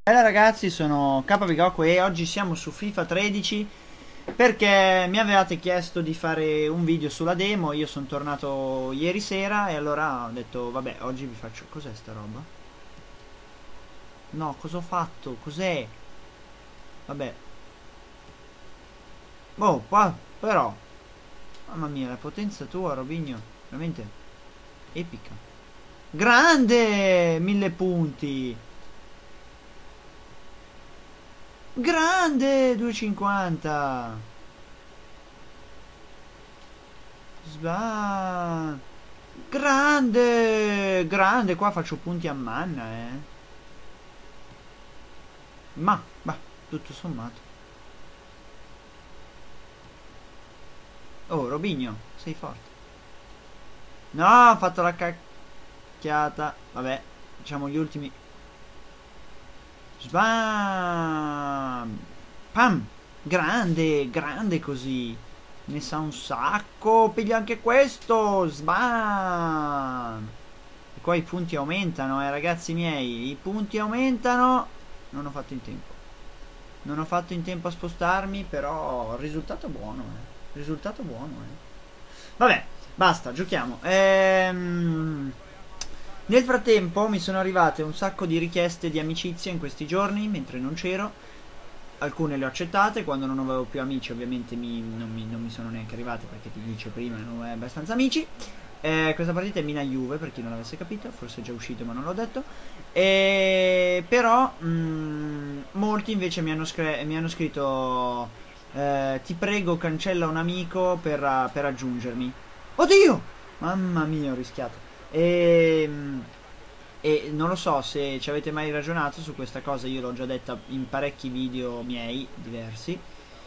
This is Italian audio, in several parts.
Bella ragazzi, sono KBGoku e oggi siamo su FIFA 13 perché mi avevate chiesto di fare un video sulla demo. Io sono tornato ieri sera e allora ho detto vabbè, oggi vi faccio... Cos'è sta roba? No, cosa ho fatto? Cos'è? Vabbè. Oh, qua però. Mamma mia, la potenza tua, Robinho, veramente epica. Grande! 1000 punti. Grande 250. Sba. Grande, grande, qua faccio punti a manna, eh. Ma, tutto sommato. Oh, Robinho, sei forte. No, ho fatto la cacchiata. Vabbè, facciamo gli ultimi. Sbam. Pam. Grande, grande così. Ne sa un sacco. Piglia anche questo. Sbam. E qua i punti aumentano, ragazzi miei. I punti aumentano. Non ho fatto in tempo. Non ho fatto in tempo a spostarmi, però il risultato buono, Risultato buono, Vabbè, basta, giochiamo. Nel frattempo mi sono arrivate un sacco di richieste di amicizia in questi giorni, mentre non c'ero. Alcune le ho accettate, quando non avevo più amici ovviamente non mi sono neanche arrivate perché ti dice prima non avevo abbastanza amici. Questa partita è Mina-Juve, per chi non l'avesse capito, forse è già uscito ma non l'ho detto. Però molti invece mi hanno scritto ti prego cancella un amico per aggiungermi. Oddio! Mamma mia, ho rischiato. E non lo so se ci avete mai ragionato su questa cosa, io l'ho già detta in parecchi video miei diversi.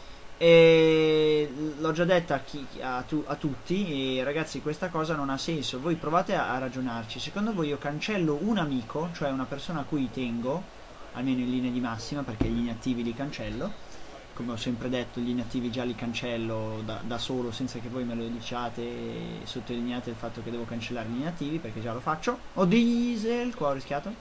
E l'ho già detta a tutti e ragazzi questa cosa non ha senso. Voi provate a ragionarci. Secondo voi io cancello un amico, cioè una persona a cui tengo, almeno in linea di massima, perché gli inattivi li cancello. Come ho sempre detto, gli inattivi già li cancello da solo senza che voi me lo diciate e sottolineate il fatto che devo cancellare gli inattivi perché già lo faccio. Oh diesel, qua ho rischiato.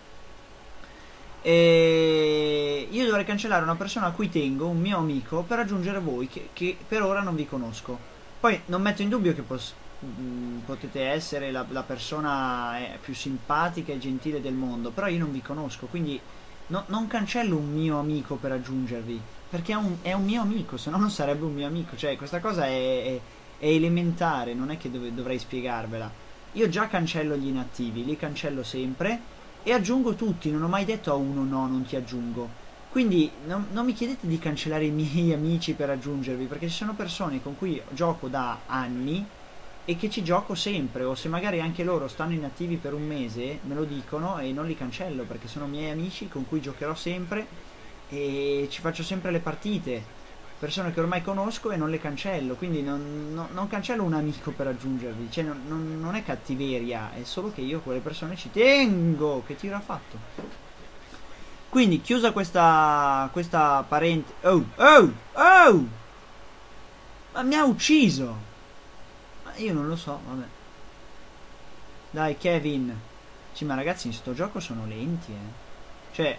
E io dovrei cancellare una persona a cui tengo, un mio amico, per raggiungere voi che per ora non vi conosco. Poi non metto in dubbio che potete essere la persona più simpatica e gentile del mondo, però io non vi conosco, quindi non cancello un mio amico per raggiungervi, perché è un mio amico, se no non sarebbe un mio amico. Cioè questa cosa è elementare, non è che dovrei spiegarvela. Io già cancello gli inattivi, li cancello sempre e aggiungo tutti, non ho mai detto a uno no, non ti aggiungo. Quindi non mi chiedete di cancellare i miei amici per aggiungervi, perché ci sono persone con cui gioco da anni e che ci gioco sempre, o se magari anche loro stanno inattivi per un mese, me lo dicono e non li cancello, perché sono miei amici con cui giocherò sempre e ci faccio sempre le partite. Persone che ormai conosco e non le cancello, quindi non cancello un amico per aggiungervi, cioè non è cattiveria, è solo che io a quelle persone ci tengo. Che tiro ha fatto? Quindi chiusa questa parente. Oh! Ma mi ha ucciso! Ma io non lo so, vabbè. Dai Kevin. Sì, ma ragazzi in sto gioco sono lenti, Cioè,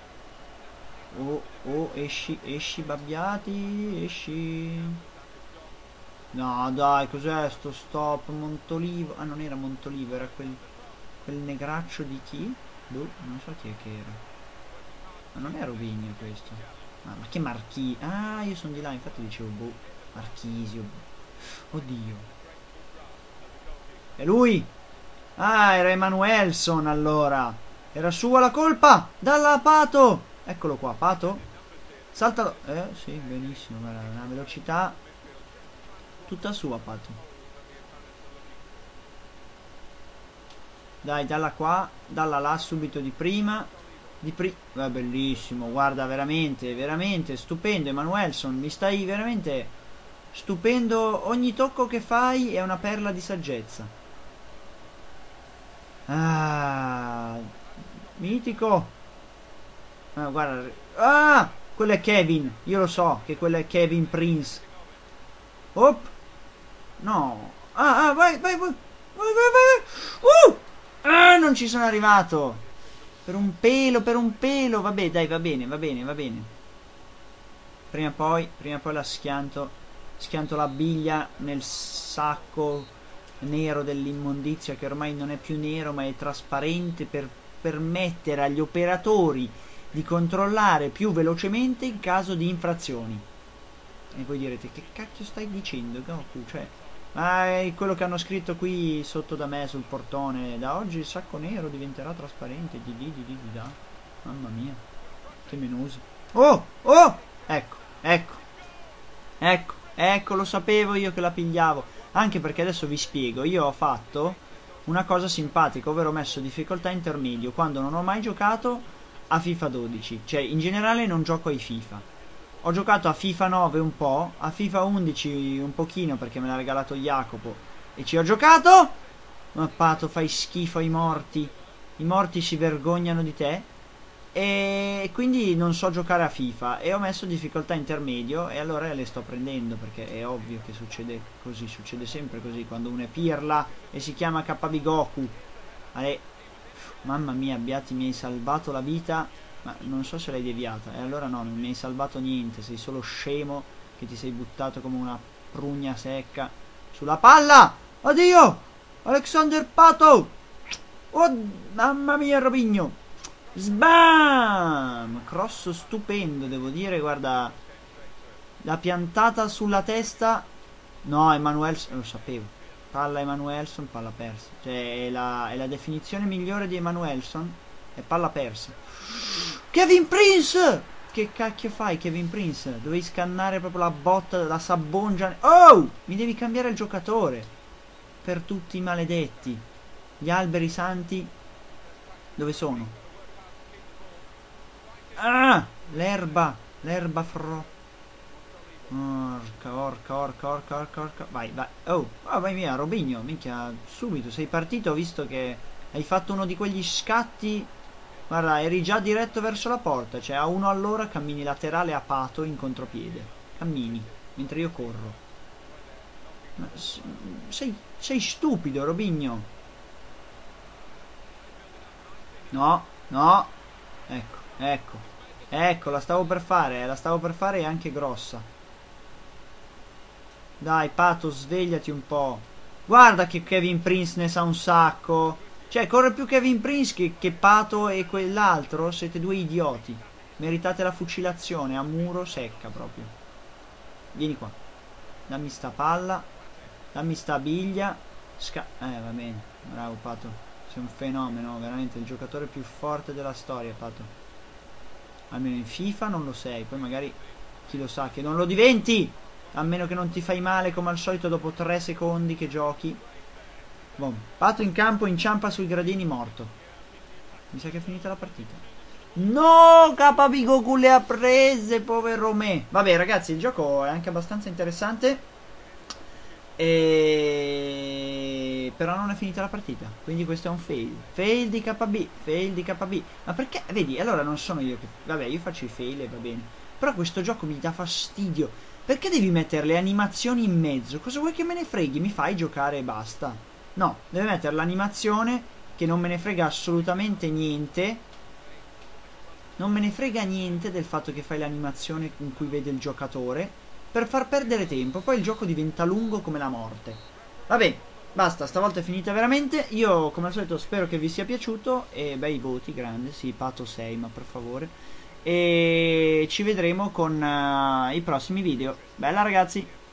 esci babbiati, esci. No, dai, cos'è sto stop? Montolivo. Ah, non era Montolivo, era quel negraccio di chi? Boh, non so chi è che era. Ma non è Rovigno questo. Ma che Marchi? Ah, io sono di là, infatti dicevo, boh, Marchisio. Oddio. È lui? Ah, era Emanuelson allora. Era sua la colpa! Dalla Pato! Eccolo qua, Pato. Saltalo. Sì, benissimo, guarda, una velocità tutta sua, Pato. Dai, dalla qua, dalla là subito di prima. Bellissimo, guarda, veramente, veramente stupendo, Emanuelson, mi stai veramente stupendo. Ogni tocco che fai è una perla di saggezza. Ah, mitico. Guarda. Ah, quello è Kevin, io lo so che quello è Kevin Prince. Op. No. Vai. Non ci sono arrivato. per un pelo. Vabbè, dai, va bene, va bene, va bene. Prima o poi la schianto la biglia nel sacco nero dell'immondizia, che ormai non è più nero ma è trasparente, per permettere agli operatori di controllare più velocemente in caso di infrazioni. E voi direte, che cacchio stai dicendo, Goku? Cioè, è quello che hanno scritto qui sotto da me sul portone: da oggi il sacco nero diventerà trasparente, da. Mamma mia, che menosi. Oh, oh, ecco, lo sapevo io che la pigliavo. Anche perché adesso vi spiego, io ho fatto una cosa simpatica, ovvero ho messo difficoltà intermedio quando non ho mai giocato a FIFA 12. Cioè, in generale non gioco ai FIFA. Ho giocato a FIFA 9 un po', a FIFA 11 un pochino perché me l'ha regalato Jacopo e ci ho giocato. Ma Pato, fai schifo ai morti. I morti si vergognano di te. E quindi non so giocare a FIFA e ho messo difficoltà intermedio, e allora le sto prendendo, perché è ovvio che succede così, succede sempre così quando uno è pirla e si chiama KB Goku. Mamma mia, Abbiati, mi hai salvato la vita, ma non so se l'hai deviata, e allora no, non mi hai salvato niente, sei solo scemo che ti sei buttato come una prugna secca sulla palla. Oddio, Alexander Pato. Oh mamma mia, Robigno. Sbam! Cross stupendo, devo dire, guarda. La piantata sulla testa. No, Emanuelson, lo sapevo. Palla Emanuelson, palla persa. Cioè, è la definizione migliore di Emanuelson. È palla persa. Kevin Prince! Che cacchio fai, Kevin Prince? Dovevi scannare proprio la botta, la sabbongia. Oh! Mi devi cambiare il giocatore. Per tutti i maledetti. Gli alberi santi. Dove sono? Ah! L'erba orca. Vai. Oh, vai via, Robinho, minchia, subito sei partito, ho visto che hai fatto uno di quegli scatti. Guarda, eri già diretto verso la porta, cioè a uno all'ora cammini laterale a Pato in contropiede. Cammini, mentre io corro. Ma sei stupido, Robinho. No. Ecco, la stavo per fare e anche grossa. Dai, Pato, svegliati un po'. Guarda che Kevin Prince ne sa un sacco. Cioè, corre più Kevin Prince che Pato e quell'altro. Siete due idioti. Meritate la fucilazione a muro secca proprio. Vieni qua. Dammi sta palla. Dammi sta biglia. Va bene. Bravo, Pato. Sei un fenomeno, veramente il giocatore più forte della storia, Pato. Almeno in FIFA non lo sei, poi magari chi lo sa che non lo diventi, a meno che non ti fai male come al solito dopo 3 secondi che giochi. Boom. Pato in campo, inciampa sui gradini, morto. Mi sa che è finita la partita. No, KB Goku le ha prese, povero me. Vabbè ragazzi, il gioco è anche abbastanza interessante, però non è finita la partita, quindi questo è un fail di KB. Ma perché, vedi, allora non sono io che, vabbè, io faccio i fail e va bene, però questo gioco mi dà fastidio. Perché devi mettere le animazioni in mezzo? Cosa vuoi che me ne freghi? Mi fai giocare e basta. No, deve mettere l'animazione, che non me ne frega assolutamente niente. Non me ne frega niente del fatto che fai l'animazione in cui vede il giocatore, per far perdere tempo. Poi il gioco diventa lungo come la morte. Vabbè, basta, stavolta è finita veramente. Io come al solito spero che vi sia piaciuto, e bei voti, grande, sì, Pato 6, ma per favore. E ci vedremo con i prossimi video. Bella ragazzi!